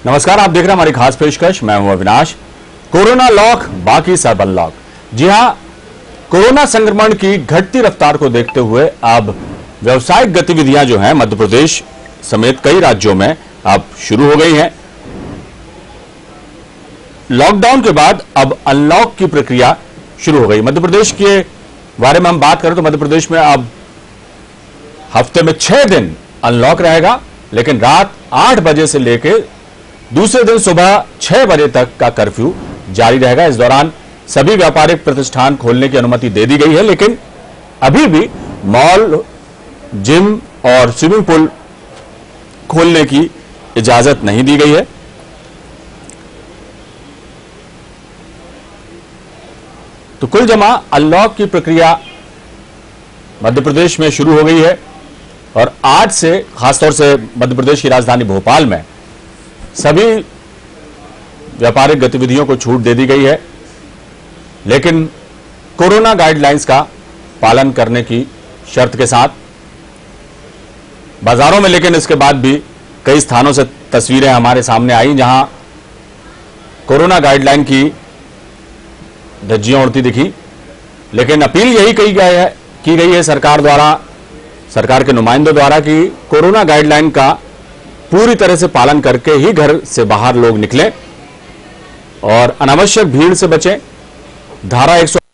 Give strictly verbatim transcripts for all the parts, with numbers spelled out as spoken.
नमस्कार, आप देख रहे हैं हमारी खास पेशकश। मैं हूं अविनाश। कोरोना लॉक, बाकी सब अनलॉक। जी हां, कोरोना संक्रमण की घटती रफ्तार को देखते हुए अब व्यावसायिक गतिविधियां जो हैं मध्य प्रदेश समेत कई राज्यों में अब शुरू हो गई हैं। लॉकडाउन के बाद अब अनलॉक की प्रक्रिया शुरू हो गई। मध्य प्रदेश के बारे में हम बात करें तो मध्य प्रदेश में अब हफ्ते में छह दिन अनलॉक रहेगा, लेकिन रात आठ बजे से लेकर दूसरे दिन सुबह छह बजे तक का कर्फ्यू जारी रहेगा। इस दौरान सभी व्यापारिक प्रतिष्ठान खोलने की अनुमति दे दी गई है, लेकिन अभी भी मॉल, जिम और स्विमिंग पूल खोलने की इजाजत नहीं दी गई है। तो कुल जमा अनलॉक की प्रक्रिया मध्य प्रदेश में शुरू हो गई है और आज से खासतौर से मध्य प्रदेश की राजधानी भोपाल में सभी व्यापारिक गतिविधियों को छूट दे दी गई है, लेकिन कोरोना गाइडलाइंस का पालन करने की शर्त के साथ बाजारों में। लेकिन इसके बाद भी कई स्थानों से तस्वीरें हमारे सामने आई जहां कोरोना गाइडलाइन की धज्जियां उड़ती दिखी, लेकिन अपील यही कही गई है की गई है सरकार द्वारा, सरकार के नुमाइंदों द्वारा कि कोरोना गाइडलाइन का पूरी तरह से पालन करके ही घर से बाहर लोग निकलें और अनावश्यक भीड़ से बचें। धारा एक सौ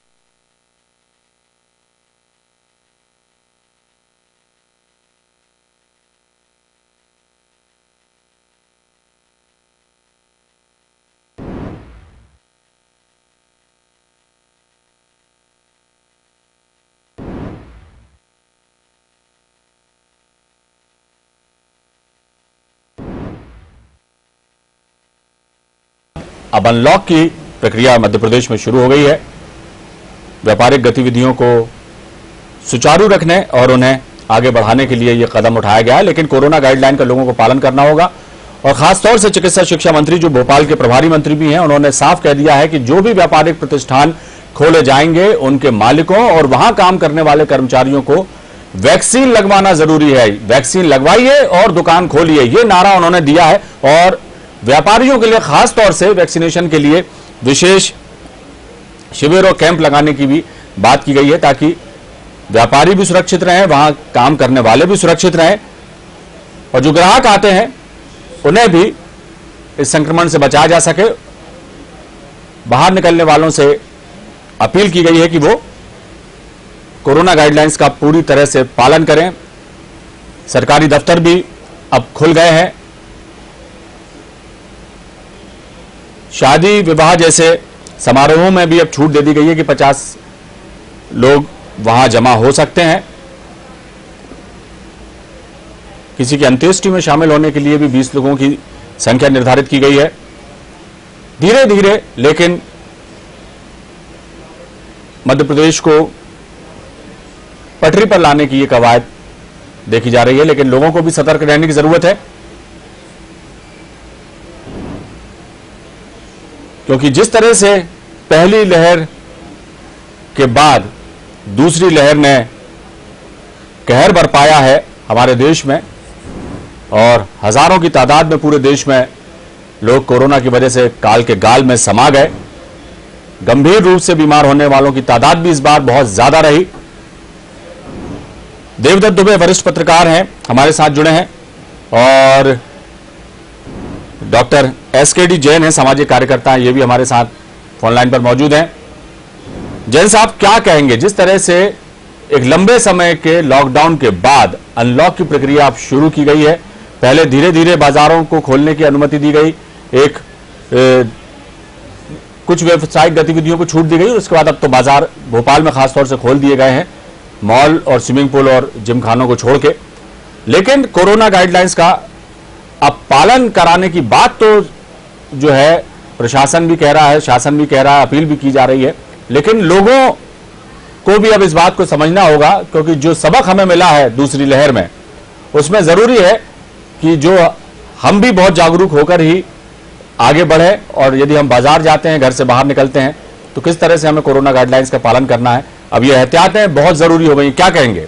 अब अनलॉक की प्रक्रिया मध्य प्रदेश में शुरू हो गई है। व्यापारिक गतिविधियों को सुचारू रखने और उन्हें आगे बढ़ाने के लिए यह कदम उठाया गया है, लेकिन कोरोना गाइडलाइन का लोगों को पालन करना होगा। और खासतौर से चिकित्सा शिक्षा मंत्री, जो भोपाल के प्रभारी मंत्री भी हैं, उन्होंने साफ कह दिया है कि जो भी व्यापारिक प्रतिष्ठान खोले जाएंगे उनके मालिकों और वहां काम करने वाले कर्मचारियों को वैक्सीन लगवाना जरूरी है। वैक्सीन लगवाइए और दुकान खोलिए, ये नारा उन्होंने दिया है। और व्यापारियों के लिए खास तौर से वैक्सीनेशन के लिए विशेष शिविर और कैंप लगाने की भी बात की गई है, ताकि व्यापारी भी सुरक्षित रहें, वहां काम करने वाले भी सुरक्षित रहें और जो ग्राहक आते हैं उन्हें भी इस संक्रमण से बचाया जा सके। बाहर निकलने वालों से अपील की गई है कि वो कोरोना गाइडलाइंस का पूरी तरह से पालन करें। सरकारी दफ्तर भी अब खुल गए हैं। शादी विवाह जैसे समारोहों में भी अब छूट दे दी गई है कि पचास लोग वहां जमा हो सकते हैं। किसी की अंत्येष्टि में शामिल होने के लिए भी बीस लोगों की संख्या निर्धारित की गई है। धीरे धीरे लेकिन मध्य प्रदेश को पटरी पर लाने की यह कवायद देखी जा रही है, लेकिन लोगों को भी सतर्क रहने की जरूरत है, क्योंकि जिस तरह से पहली लहर के बाद दूसरी लहर ने कहर बरपाया है हमारे देश में और हजारों की तादाद में पूरे देश में लोग कोरोना की वजह से काल के गाल में समा गए। गंभीर रूप से बीमार होने वालों की तादाद भी इस बार बहुत ज्यादा रही। देवदत्त दुबे वरिष्ठ पत्रकार हैं, हमारे साथ जुड़े हैं, और doctor S K D Jain है, सामाजिक कार्यकर्ता हैं, ये भी हमारे साथ फोन लाइन पर मौजूद हैं। जैन साहब, क्या कहेंगे जिस तरह से एक लंबे समय के लॉकडाउन के बाद अनलॉक की प्रक्रिया अब शुरू की गई है? पहले धीरे धीरे बाजारों को खोलने की अनुमति दी गई, एक ए, कुछ व्यावसायिक गतिविधियों को छूट दी गई और उसके बाद अब तो बाजार भोपाल में खासतौर से खोल दिए गए हैं, मॉल और स्विमिंग पूल और जिम खानों को छोड़ के। लेकिन कोरोना गाइडलाइंस का अब पालन कराने की बात तो जो है प्रशासन भी कह रहा है, शासन भी कह रहा है, अपील भी की जा रही है, लेकिन लोगों को भी अब इस बात को समझना होगा, क्योंकि जो सबक हमें मिला है दूसरी लहर में, उसमें जरूरी है कि जो हम भी बहुत जागरूक होकर ही आगे बढ़े। और यदि हम बाजार जाते हैं, घर से बाहर निकलते हैं, तो किस तरह से हमें कोरोना गाइडलाइंस का पालन करना है। अब ये एहतियातें बहुत जरूरी हो गई, क्या कहेंगे?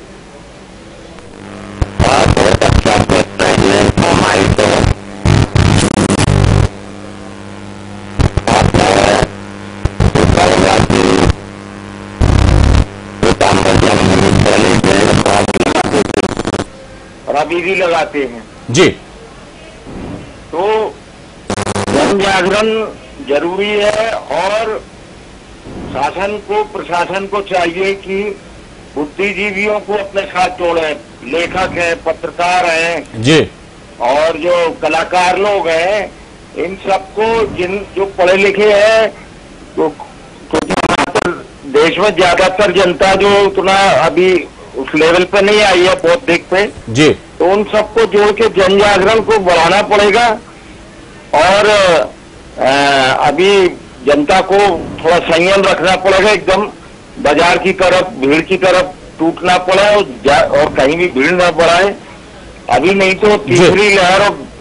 बहुत अच्छा प्रश्न है। हमारी तो राबीरी लगाते हैं जी। तो जन जागरण जरूरी है और शासन को, प्रशासन को चाहिए कि बुद्धिजीवियों को अपने साथ जोड़े। लेखक हैं, पत्रकार हैं जी, और जो कलाकार लोग हैं, इन सबको, जिन जो पढ़े लिखे हैं, तो क्योंकि देश में ज्यादातर जनता जो उतना अभी उस लेवल पे नहीं आई है बौद्धिक पे जी, तो उन सबको जोड़ के जन जागरण को बढ़ाना पड़ेगा। और आ, अभी जनता को थोड़ा संयम रखना पड़ेगा, एकदम बाजार की तरफ, भीड़ की तरफ टूटना पड़े और, और कहीं भी भीड़ न बढ़ाए। अभी नहीं तो तीसरी लहर,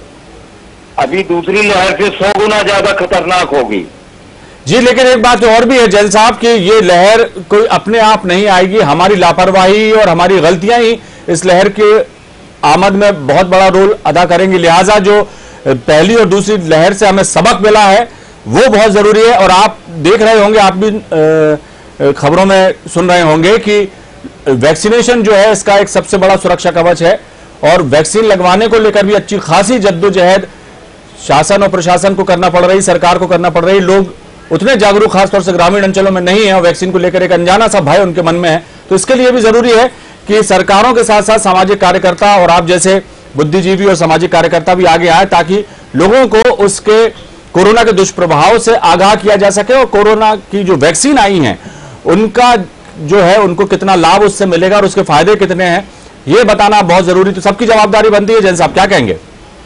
अभी दूसरी लहर से सौ गुना ज्यादा खतरनाक होगी। जी, लेकिन एक बात और भी है जैन साहब कि ये लहर कोई अपने आप नहीं आएगी, हमारी लापरवाही और हमारी गलतियां ही इस लहर के आमद में बहुत बड़ा रोल अदा करेंगी। लिहाजा जो पहली और दूसरी लहर से हमें सबक मिला है वो बहुत जरूरी है। और आप देख रहे होंगे, आप भी खबरों में सुन रहे होंगे कि वैक्सीनेशन जो है इसका एक सबसे बड़ा सुरक्षा कवच है और वैक्सीन लगवाने को लेकर भी अच्छी खासी जद्दोजहद शासन और प्रशासन को करना पड़ रही, सरकार को करना पड़ रही। लोग उतने जागरूक खासतौर से ग्रामीण अंचलों में नहीं है और वैक्सीन को लेकर एक अनजाना सा भय उनके मन में है। तो इसके लिए भी जरूरी है कि सरकारों के साथ साथ सामाजिक कार्यकर्ता और आप जैसे बुद्धिजीवी और सामाजिक कार्यकर्ता भी आगे आए ताकि लोगों को उसके कोरोना के दुष्प्रभाव से आगाह किया जा सके और कोरोना की जो वैक्सीन आई है उनका जो है उनको कितना लाभ उससे मिलेगा और उसके फायदे कितने हैं ये बताना बहुत जरूरी। तो सबकी जवाबदारी बनती है। जैन साहब क्या कहेंगे?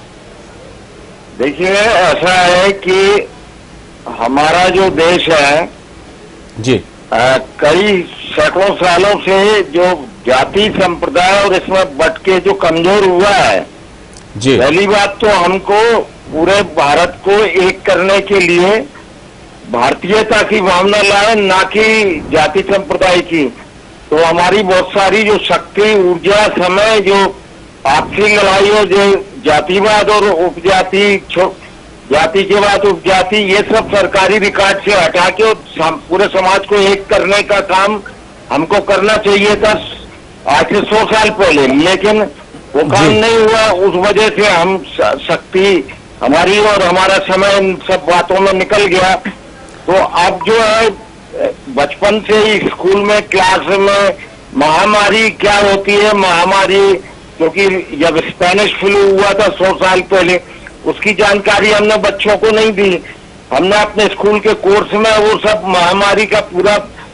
देखिए, ऐसा है कि हमारा जो देश है जी, आ, कई सैकड़ों सालों से जो जाति संप्रदाय और इसमें बट के जो कमजोर हुआ है जी, पहली बात तो हमको पूरे भारत को एक करने के लिए भारतीयता की भावना लाए, ना कि जाति संप्रदाय की। तो हमारी बहुत सारी जो शक्ति, ऊर्जा, समय, जो आपसी लड़ाई और जो जातिवाद और उपजाति, जाति के बाद उपजाति, ये सब सरकारी रिकॉर्ड से हटा के पूरे समाज को एक करने का काम हमको करना चाहिए था आज से सौ साल पहले, लेकिन वो काम नहीं हुआ। उस वजह से हम शक्ति हमारी और हमारा समय इन सब बातों में निकल गया। तो अब जो है बचपन से ही स्कूल में, क्लास में महामारी क्या होती है, महामारी, क्योंकि जब स्पेनिश फ्लू हुआ था सौ साल पहले, उसकी जानकारी हमने बच्चों को नहीं दी। हमने अपने स्कूल के कोर्स में वो सब महामारी का पूरा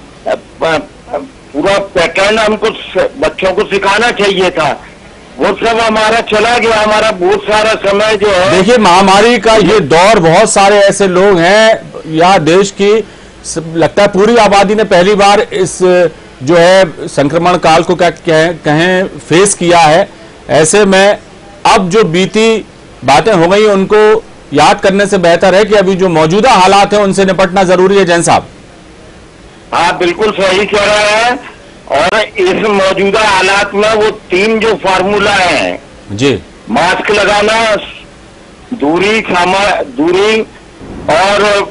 पूरा पैटर्न हमको बच्चों को सिखाना चाहिए था। वो सब हमारा चला गया, हमारा बहुत सारा समय जो है। देखिए, महामारी का ये दौर, बहुत सारे ऐसे लोग हैं या देश की लगता है पूरी आबादी ने पहली बार इस जो है संक्रमण काल को क्या कहें, कहें फेस किया है। ऐसे में अब जो बीती बातें हो गई उनको याद करने से बेहतर है कि अभी जो मौजूदा हालात हैं उनसे निपटना जरूरी है। जैन साहब, हाँ बिल्कुल सही कह रहे हैं। और इस मौजूदा हालात में वो तीन जो फार्मूला हैं जी, मास्क लगाना, दूरी सामा दूरी और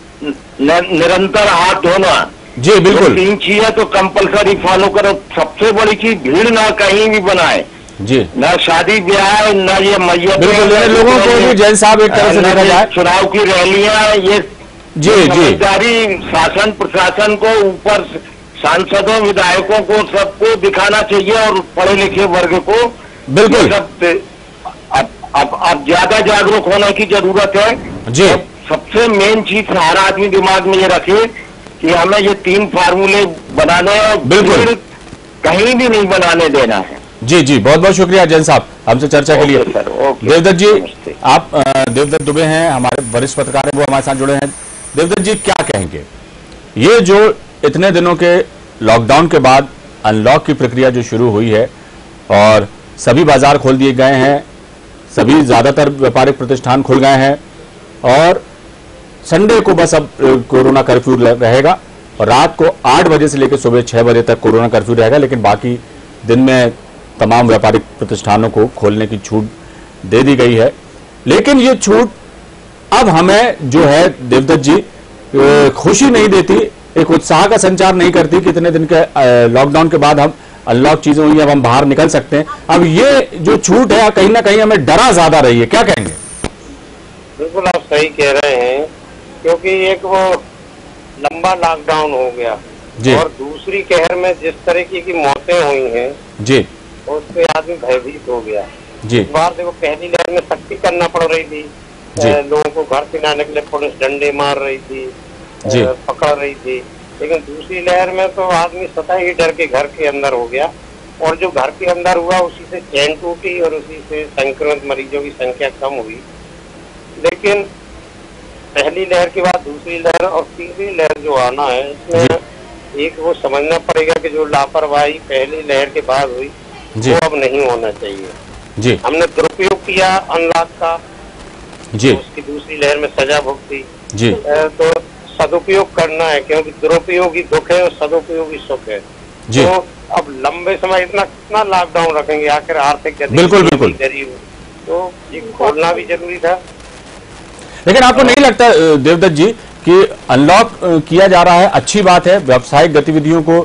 निरंतर हाथ धोना, जी बिल्कुल, तीन चीजें तो कंपलसरी फॉलो करो। सबसे बड़ी चीज, भीड़ ना कहीं भी बनाए जी, ना शादी ब्याह, ना ये मैया, बिल्कुल लोगों को भी जैन साहब एक तरह से देखा जाए चुनाव की रैलियां, ये जी जी समझदारी शासन प्रशासन को, ऊपर सांसदों विधायकों को, सबको दिखाना चाहिए और पढ़े लिखे वर्ग को बिल्कुल सब अब अब अब ज्यादा जागरूक होने की जरूरत है जी। सबसे मेन चीज हर आदमी दिमाग में ये रखे कि हमें ये तीन फार्मूले बनाने और बिल्कुल कहीं भी नहीं बनाने देना है। जी जी, बहुत बहुत शुक्रिया जैन साहब हमसे चर्चा के लिए। देवदत्त जी, आप देवदत्त दुबे हैं, हमारे वरिष्ठ पत्रकार हैं, वो हमारे साथ जुड़े हैं। देवदत्त जी, क्या कहेंगे? ये जो इतने दिनों के लॉकडाउन के बाद अनलॉक की प्रक्रिया जो शुरू हुई है और सभी बाजार खोल दिए गए हैं, सभी ज्यादातर व्यापारिक प्रतिष्ठान खुल गए हैं और संडे को बस अब कोरोना कर्फ्यू रहेगा और रात को आठ बजे से लेकर सुबह छह बजे तक कोरोना कर्फ्यू रहेगा, लेकिन बाकी दिन में तमाम व्यापारिक प्रतिष्ठानों को खोलने की छूट दे दी गई है। लेकिन ये छूट अब हमें जो है देवदत्त जी खुशी नहीं देती, एक उत्साह का संचार नहीं करती कि इतने दिन के लॉकडाउन के बाद हम अनलॉक चीजें हुई, अब हम बाहर निकल सकते हैं। अब ये जो छूट है कहीं ना कहीं हमें डरा ज्यादा रही है, क्या कहेंगे? बिल्कुल आप सही कह रहे हैं, क्योंकि एक वो लंबा लॉकडाउन हो गया जी। और दूसरी कहर में जिस तरीके की मौतें हुई हैं जी, उससे आदमी भयभीत हो गया जी। इस बार देखो पहली लहर में सख्ती करना पड़ रही थी, लोगों को घर से ना निकले, पुलिस डंडे मार रही थी, जी। पकड़ रही थी। लेकिन दूसरी लहर में तो आदमी सदा ही डर के घर के अंदर हो गया, और जो घर के अंदर हुआ उसी से चैन टूटी और उसी से संक्रमित मरीजों की संख्या कम हुई। लेकिन पहली लहर के बाद दूसरी लहर और तीसरी लहर जो आना है, इसमें एक वो समझना पड़ेगा कि जो लापरवाही पहली लहर के बाद हुई वो अब नहीं होना चाहिए। जी। हमने दुरुपयोग किया अनलॉक का, जी। उसकी दूसरी लहर में सजा भुगती। जी। तो सदुपयोग करना है, क्योंकि दुरुपयोग ही दुख है और सदुपयोग ही सुख है। जी। तो अब लंबे समय इतना कितना लॉकडाउन रखेंगे, आखिर आर्थिक बिल्कुल बिल्कुल गरीब, तो ये खोलना भी जरूरी था। लेकिन आपको नहीं लगता देवदत्त जी कि अनलॉक किया जा रहा है, अच्छी बात है, व्यावसायिक गतिविधियों को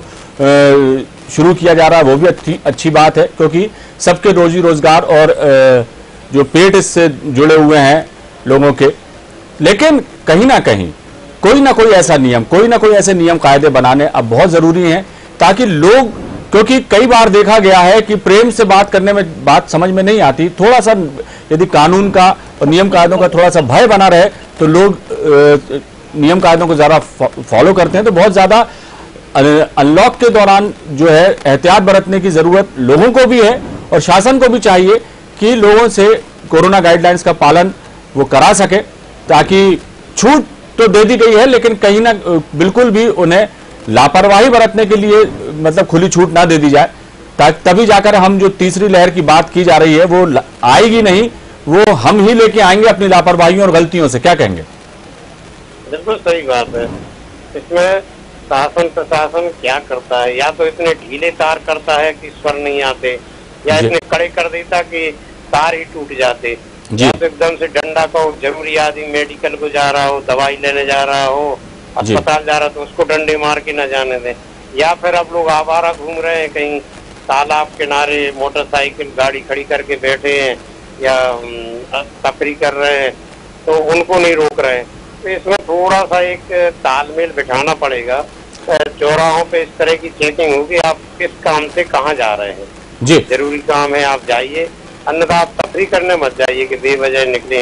शुरू किया जा रहा है, वो भी अच्छी अच्छी बात है, क्योंकि सबके रोजी रोजगार और जो पेट इससे जुड़े हुए हैं लोगों के। लेकिन कहीं ना कहीं कोई ना कोई ऐसा नियम, कोई ना कोई ऐसे नियम कायदे बनाने अब बहुत जरूरी हैं, ताकि लोग, क्योंकि कई बार देखा गया है कि प्रेम से बात करने में बात समझ में नहीं आती, थोड़ा सा यदि कानून का और नियम कायदों का थोड़ा सा भय बना रहे तो लोग नियम कायदों को ज्यादा फॉलो करते हैं। तो बहुत ज्यादा अनलॉक के दौरान जो है एहतियात बरतने की जरूरत लोगों को भी है, और शासन को भी चाहिए कि लोगों से कोरोना गाइडलाइंस का पालन वो करा सके, ताकि छूट तो दे दी गई है लेकिन कहीं ना बिल्कुल भी उन्हें लापरवाही बरतने के लिए मतलब खुली छूट ना दे दी जाए, तभी जाकर हम जो तीसरी लहर की बात की जा रही है वो आएगी नहीं, वो हम ही लेके आएंगे अपनी लापरवाहियों और गलतियों से। क्या कहेंगे? बिल्कुल सही बात है। इसमें शासन प्रशासन क्या करता है, या तो इतने ढीले तार करता है कि स्वर नहीं आते, या इतने कड़े कर देता कि तार ही टूट जाते, या तो एकदम से डंडा को जरूरी आदमी मेडिकल को जा रहा हो, दवाई लेने जा रहा हो, अस्पताल जा रहा तो उसको डंडे मार के न जाने दें, या फिर अब लोग आवारा घूम रहे हैं, कहीं तालाब किनारे मोटरसाइकिल गाड़ी खड़ी करके बैठे हैं या तफरी कर रहे हैं तो उनको नहीं रोक रहे हैं। तो इसमें थोड़ा सा एक तालमेल बिठाना पड़ेगा, चौराहों पे इस तरह की चेकिंग होगी, आप किस काम से कहाँ जा रहे हैं। जी, जरूरी काम है आप जाइए, अन्यथा आप तफरी करने मत जाइए कि बेवजह निकले।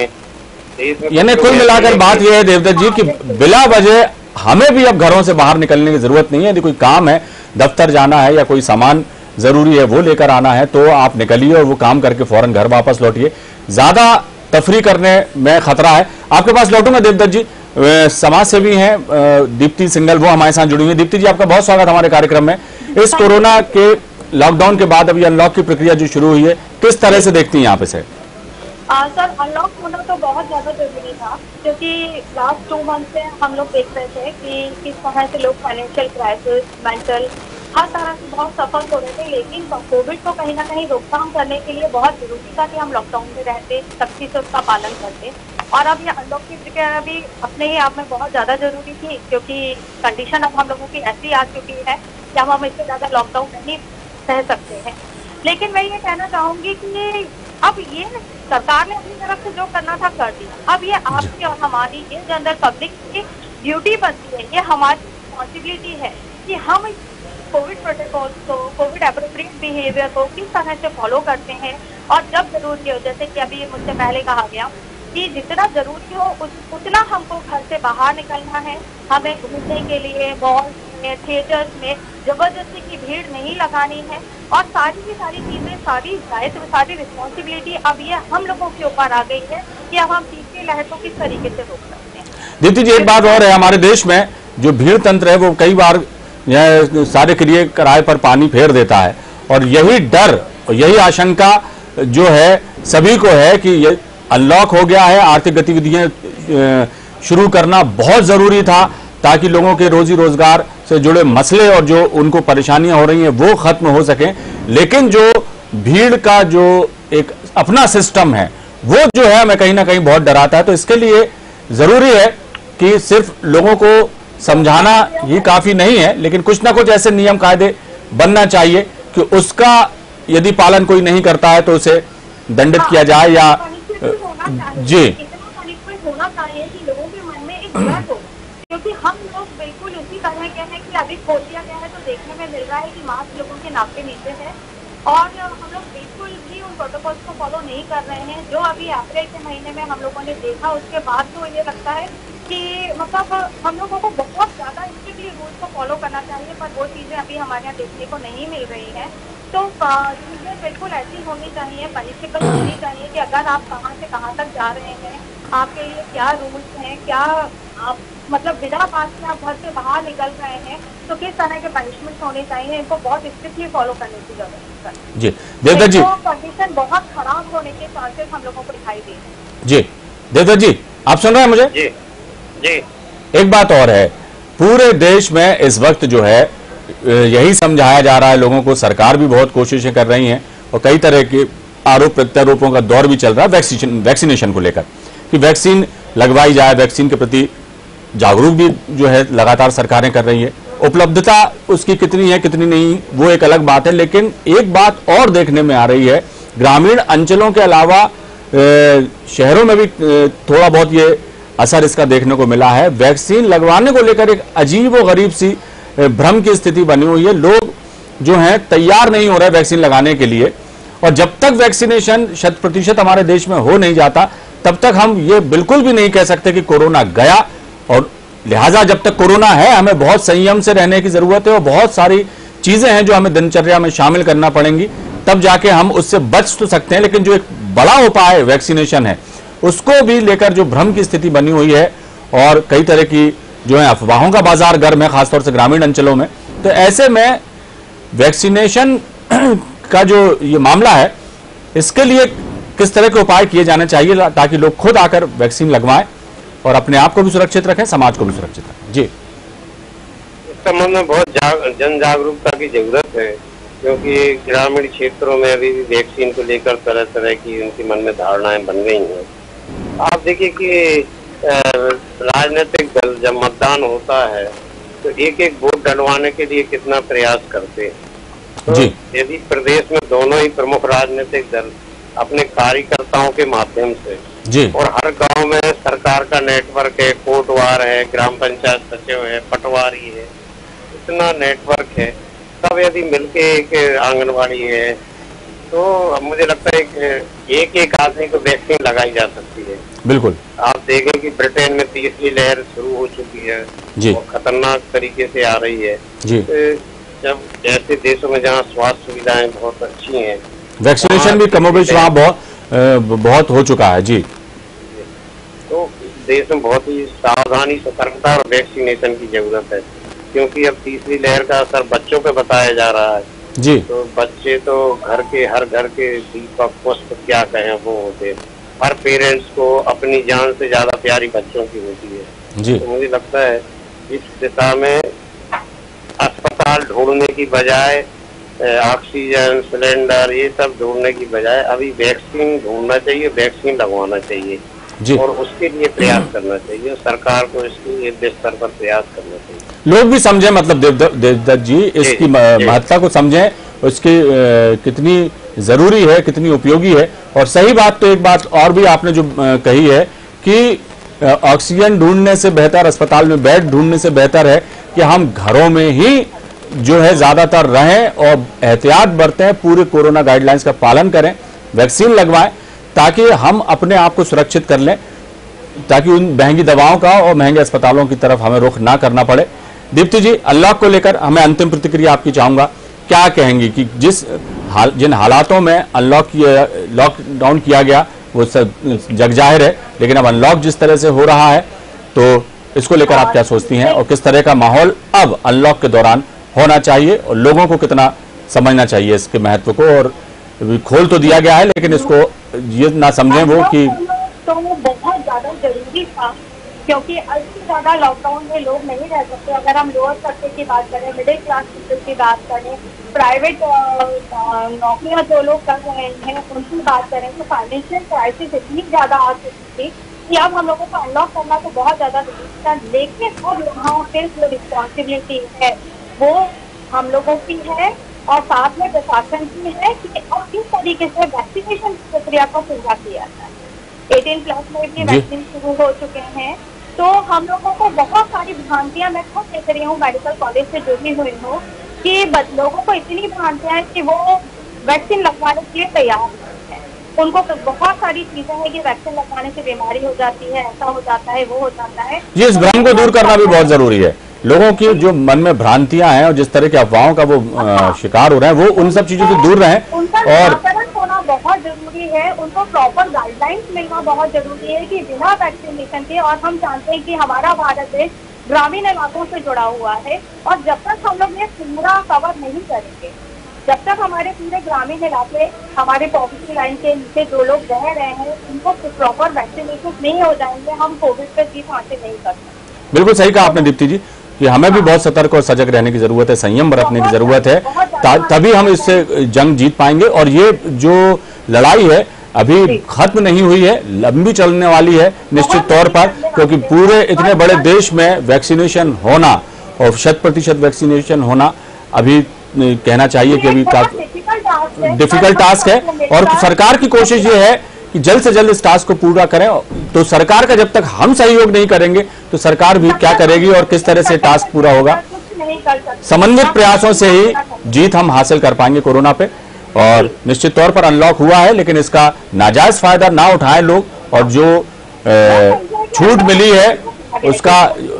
यानी कुल मिलाकर बात यह है देवदत्त जी कि बिला वजह हमें भी अब घरों से बाहर निकलने की जरूरत नहीं है। यदि कोई काम है, दफ्तर जाना है या कोई सामान जरूरी है वो लेकर आना है तो आप निकलिए और वो काम करके फौरन घर वापस लौटिए, ज्यादा तफरी करने में खतरा है। आपके पास लौटूंगा देवदत्त जी, समाज सेवी हैं दीप्ति सिंगल, वो हमारे साथ जुड़ी हुई है। दीप्ति जी, आपका बहुत स्वागत हमारे कार्यक्रम में। इस कोरोना के लॉकडाउन के बाद अभी अनलॉक की प्रक्रिया जो शुरू हुई है, किस तरह से देखती हैं आप इसे? आ, सर अनलॉक होना तो बहुत ज़्यादा जरूरी था, क्योंकि लास्ट टू मंथ से हम लोग देख रहे थे कि किस तरह से लोग फाइनेंशियल क्राइसिस, मेंटल, हर तरह से बहुत सफल हो रहे थे। लेकिन कोविड को कहीं ना कहीं रोकथाम करने के लिए बहुत जरूरी था कि हम लॉकडाउन में रहते, सख्ती से उसका पालन करते। और अब ये अनलॉक की प्रक्रिया भी अपने ही आप में बहुत ज़्यादा जरूरी थी, क्योंकि कंडीशन अब हम लोगों की ऐसी आ चुकी है कि हम हम इससे ज़्यादा लॉकडाउन नहीं सह सकते हैं। लेकिन मैं ये कहना चाहूँगी कि अब ये सरकार ने अपनी तरफ से जो करना था कर दिया, अब ये आपकी और हमारी ये जनरल पब्लिक की ड्यूटी बनती है, ये हमारी रिस्पॉन्सिबिलिटी है कि हम कोविड प्रोटोकॉल को, कोविड एप्रोप्रिएट बिहेवियर को किस तरह से फॉलो करते हैं। और जब जरूरी हो, जैसे कि अभी मुझसे पहले कहा गया कि जितना जरूरी हो उस, उतना हमको घर से बाहर निकलना है, हमें घूमने के लिए मॉल में, थिएटर्स में जबरदस्ती की भीड़ नहीं लगानी है, और सारी की सारी चीजें, सारी दायित्व, सारी रिस्पॉन्सिबिलिटी अब ये हम लोगों के ऊपर आ गई है कि अब हम तीसरी लहर को किस तरीके से रोक सकते हैं। दीप्ति जी, एक बात और है, हमारे देश में जो भीड़ तंत्र है वो कई बार यह सारे क्रिए किराए पर पानी फेर देता है, और यही डर, यही आशंका जो है सभी को है कि ये अनलॉक हो गया है, आर्थिक गतिविधियां शुरू करना बहुत जरूरी था ताकि लोगों के रोजी रोजगार से जुड़े मसले और जो उनको परेशानियां हो रही हैं वो खत्म हो सकें। लेकिन जो भीड़ का जो एक अपना सिस्टम है वो जो है हमें कहीं ना कहीं बहुत डराता है। तो इसके लिए जरूरी है कि सिर्फ लोगों को समझाना ही काफी नहीं है, लेकिन कुछ ना कुछ ऐसे नियम कायदे बनना चाहिए कि उसका यदि पालन कोई नहीं करता है तो उसे दंडित किया जाए या जी पनिशमेंट होना चाहिए कि लोगों के मन में एक डर हो, क्योंकि हम लोग बिल्कुल उसी तरह के हैं कि अभी खोल दिया गया है तो देखने में मिल रहा है कि मास्क लोगों के नाक के नीचे है और हम लोग बिल्कुल भी उन प्रोटोकॉल्स को फॉलो नहीं कर रहे हैं जो अभी अप्रैल के महीने में हम लोगों ने देखा। उसके बाद तो ये लगता है कि मतलब हम लोगों को बहुत ज्यादा स्ट्रिक्टली रूल्स को फॉलो करना चाहिए, पर वो चीजें अभी हमारे यहाँ देखने को नहीं मिल रही हैं। तो चीजें बिल्कुल ऐसी होनी चाहिए, पनिशेबल होनी चाहिए कि अगर आप कहाँ से कहाँ तक जा रहे हैं, आपके लिए क्या रूल्स हैं, क्या आप मतलब बिना पास के आप घर से बाहर निकल रहे हैं तो किस तरह के पनिशमेंट होने चाहिए, इनको बहुत स्ट्रिक्टली फॉलो करने की जरूरत है। जी देवदत्त जी, कंडीशन बहुत खराब होने के चांसेस हम लोगों को दिखाई दे रहे हैं। जी देवदत्त जी, आप सुन रहे हैं मुझे? जी जी। एक बात और है, पूरे देश में इस वक्त जो है यही समझाया जा रहा है लोगों को, सरकार भी बहुत कोशिशें कर रही हैं और कई तरह के आरोप प्रत्यारोपों का दौर भी चल रहा है वैक्सीनेशन वैक्सीनेशन को लेकर कि वैक्सीन लगवाई जाए, वैक्सीन के प्रति जागरूक भी जो है लगातार सरकारें कर रही है। उपलब्धता उसकी कितनी है कितनी नहीं वो एक अलग बात है, लेकिन एक बात और देखने में आ रही है, ग्रामीण अंचलों के अलावा शहरों में भी थोड़ा बहुत ये असर इसका देखने को मिला है। वैक्सीन लगवाने को लेकर एक अजीब व गरीब सी भ्रम की स्थिति बनी हुई है, लोग जो हैं तैयार नहीं हो रहे वैक्सीन लगाने के लिए, और जब तक वैक्सीनेशन शत प्रतिशत हमारे देश में हो नहीं जाता तब तक हम ये बिल्कुल भी नहीं कह सकते कि कोरोना गया। और लिहाजा जब तक कोरोना है हमें बहुत संयम से रहने की जरूरत है और बहुत सारी चीजें हैं जो हमें दिनचर्या में शामिल करना पड़ेंगी, तब जाके हम उससे बच तो सकते हैं। लेकिन जो एक बड़ा उपाय वैक्सीनेशन है उसको भी लेकर जो भ्रम की स्थिति बनी हुई है और कई तरह की जो है अफवाहों का बाजार गर्म है, खासतौर से ग्रामीण अंचलों में, तो ऐसे में वैक्सीनेशन का जो ये मामला है इसके लिए किस तरह के उपाय किए जाने चाहिए ताकि लोग खुद आकर वैक्सीन लगवाएं और अपने आप को भी सुरक्षित रखें, समाज को भी सुरक्षित रखें? जी, इस संबंध में बहुत जन जागरूकता की जरूरत है, क्योंकि ग्रामीण क्षेत्रों में अभी भी वैक्सीन को लेकर तरह तरह की उनके मन में धारणाएं बन गई हैं। आप देखिए कि राजनीतिक दल जब मतदान होता है तो एक एक वोट डलवाने के लिए कितना प्रयास करते हैं। तो यदि प्रदेश में दोनों ही प्रमुख राजनीतिक दल अपने कार्यकर्ताओं के माध्यम से जी और हर गांव में सरकार का नेटवर्क है, कोटवार है, ग्राम पंचायत सचिव है, पटवारी है, इतना नेटवर्क है, तब यदि मिलके एक आंगनबाड़ी है तो मुझे लगता है कि एक एक आदमी को वैक्सीन लगाई जा सकती है। बिल्कुल। आप देखें कि ब्रिटेन में तीसरी लहर शुरू हो चुकी है जी, वो खतरनाक तरीके से आ रही है जी। तो जब ऐसे देशों में जहाँ स्वास्थ्य सुविधाएं बहुत अच्छी हैं, वैक्सीनेशन भी कमोबेश वहाँ बहुत बहुत हो चुका है। जी, तो देश में बहुत ही सावधानी, सतर्कता और वैक्सीनेशन की जरूरत है, क्योंकि अब तीसरी लहर का असर बच्चों पे बताया जा रहा है। जी, तो बच्चे तो घर के हर घर के दीपक पुष्प क्या कहें वो होते, हर पेरेंट्स को अपनी जान से ज्यादा प्यारी बच्चों की होती है। जी, तो मुझे लगता है इस दिशा में अस्पताल ढूंढने की बजाय, ऑक्सीजन सिलेंडर ये सब ढूंढने की बजाय अभी वैक्सीन ढूंढना चाहिए, वैक्सीन लगवाना चाहिए जी, और उसके लिए प्रयास करना चाहिए। सरकार को इसके लिए स्तर पर प्रयास करना चाहिए। लोग भी समझें, मतलब देवदत्त देवदत्त जी इसकी महत्ता को समझें, उसकी कितनी जरूरी है, कितनी उपयोगी है। और सही बात तो एक बात और भी आपने जो कही है कि ऑक्सीजन ढूंढने से बेहतर, अस्पताल में बेड ढूंढने से बेहतर है कि हम घरों में ही जो है ज्यादातर रहें और एहतियात बरतें, पूरे कोरोना गाइडलाइंस का पालन करें, वैक्सीन लगवाएं ताकि हम अपने आप को सुरक्षित कर लें, ताकि उन महंगी दवाओं का और महंगे अस्पतालों की तरफ हमें रुख ना करना पड़े। दीप्ति जी, अनलॉक को लेकर हमें अंतिम प्रतिक्रिया आपकी चाहूंगा, क्या कहेंगी कि जिस हाल जिन हालातों में अनलॉक किया लॉकडाउन किया गया वो सब जग जाहिर है, लेकिन अब अनलॉक जिस तरह से हो रहा है तो इसको लेकर आप क्या सोचती हैं और किस तरह का माहौल अब अनलॉक के दौरान होना चाहिए और लोगों को कितना समझना चाहिए इसके महत्व को? और खोल तो दिया गया है लेकिन इसको ये ना समझें वो कि तो वो बहुत ज्यादा जरूरी था, क्योंकि इससे ज्यादा लॉकडाउन में लोग नहीं रह सकते। अगर हम लोअर तबके की बात करें, मिडिल क्लास पीपल की बात करें, प्राइवेट नौकरियां जो लोग कर रहे हैं उनकी बात करें, तो फाइनेंशियल क्राइसिस इतनी ज्यादा आ चुकी थी कि अब हम लोगों को अनलॉक करना तो बहुत ज्यादा जरूरी था। लेकिन अब यहाँ फिर जो रिस्पॉन्सिबिलिटी है वो हम लोगों की है और साथ में प्रशासन की है कि अब किस तरीके से वैक्सीनेशन प्रक्रिया को पूरा किया जाए। अठारह प्लस में भी वैक्सीन शुरू हो चुके हैं, तो हम लोगों को बहुत सारी भ्रांतियां, मैं खुद देख रही हूँ, मेडिकल कॉलेज से जुड़ी हुई हूँ, कि लोगों को इतनी भ्रांतियां हैं कि वो वैक्सीन लगवाने के लिए तैयार नहीं है। उनको तो बहुत सारी चीजें हैं कि वैक्सीन लगवाने से बीमारी हो जाती है, ऐसा हो जाता है, वो हो जाता है। ये इस भ्रम को दूर करना भी बहुत जरूरी है। लोगों की जो मन में भ्रांतियां हैं और जिस तरह की अफवाहों का वो आ, शिकार हो रहे हैं, वो उन सब चीजों से दूर रहें। और होना बहुत जरूरी है, उनको प्रॉपर गाइडलाइंस मिलना बहुत जरूरी है कि बिना वैक्सीनेशन के, और हम जानते हैं कि हमारा भारत देश ग्रामीण इलाकों से जुड़ा हुआ है, और जब तक हम लोग ये पूरा कवर नहीं करेंगे, जब तक हमारे पूरे ग्रामीण इलाके, हमारे पॉवर्टी लाइन के नीचे जो लोग रह रहे हैं, उनको प्रॉपर वैक्सीनेशन नहीं हो जाएंगे, हम कोविड पे जीत हासिल नहीं कर सकते। बिल्कुल सही कहा आपने दीप्ति जी कि हमें भी बहुत सतर्क और सजग रहने की जरूरत है, संयम बरतने की जरूरत है, तभी हम इससे जंग जीत पाएंगे। और ये जो लड़ाई है अभी खत्म नहीं हुई है, लंबी चलने वाली है निश्चित तौर पर, क्योंकि पूरे इतने बड़े देश में वैक्सीनेशन होना और शत प्रतिशत वैक्सीनेशन होना अभी कहना चाहिए कि अभी डिफिकल्ट टास्क है। और सरकार की कोशिश ये है कि जल्द से जल्द इस टास्क को पूरा करें। तो सरकार का जब तक हम सहयोग नहीं करेंगे तो सरकार भी क्या करेगी और किस तरह से टास्क पूरा होगा। समन्वित प्रयासों से ही जीत हम हासिल कर पाएंगे कोरोना पे। और निश्चित तौर पर अनलॉक हुआ है, लेकिन इसका नाजायज फायदा ना उठाएं लोग, और जो छूट मिली है उसका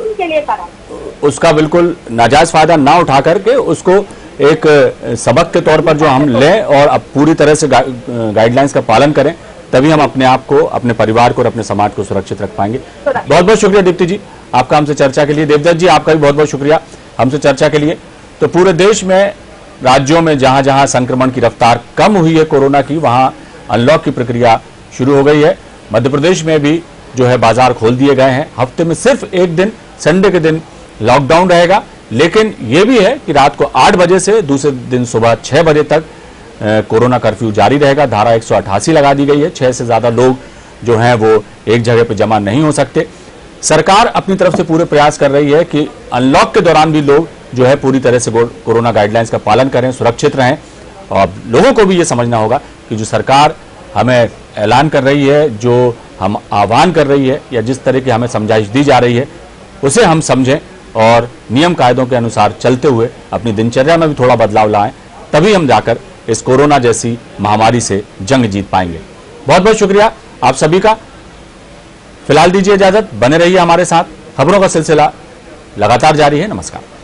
उसका बिल्कुल नाजायज फायदा ना उठा करके उसको एक सबक के तौर पर जो हम लें और अब पूरी तरह से गा, गाइडलाइंस का पालन करें, तभी हम अपने आप को, अपने परिवार को और अपने समाज को सुरक्षित रख पाएंगे। बहुत बहुत शुक्रिया दीप्ति जी आपका हमसे चर्चा के लिए। देवदत्त जी आपका भी बहुत बहुत शुक्रिया हमसे चर्चा के लिए। तो पूरे देश में, राज्यों में जहां जहां संक्रमण की रफ्तार कम हुई है कोरोना की, वहां अनलॉक की प्रक्रिया शुरू हो गई है। मध्य प्रदेश में भी जो है बाजार खोल दिए गए हैं। हफ्ते में सिर्फ एक दिन, संडे के दिन लॉकडाउन रहेगा, लेकिन यह भी है कि रात को आठ बजे से दूसरे दिन सुबह छह बजे तक कोरोना कर्फ्यू जारी रहेगा। धारा एक सौ अट्ठासी लगा दी गई है। छह से ज्यादा लोग जो हैं वो एक जगह पर जमा नहीं हो सकते। सरकार अपनी तरफ से पूरे प्रयास कर रही है कि अनलॉक के दौरान भी लोग जो है पूरी तरह से कोरोना गाइडलाइंस का पालन करें, सुरक्षित रहें। और लोगों को भी ये समझना होगा कि जो सरकार हमें ऐलान कर रही है, जो हम आह्वान कर रही है, या जिस तरह की हमें समझाइश दी जा रही है, उसे हम समझें और नियम कायदों के अनुसार चलते हुए अपनी दिनचर्या में भी थोड़ा बदलाव लाएं, तभी हम जाकर इस कोरोना जैसी महामारी से जंग जीत पाएंगे। बहुत बहुत शुक्रिया आप सभी का। फिलहाल दीजिए इजाजत, बने रहिए हमारे साथ। खबरों का सिलसिला लगातार जारी है। नमस्कार।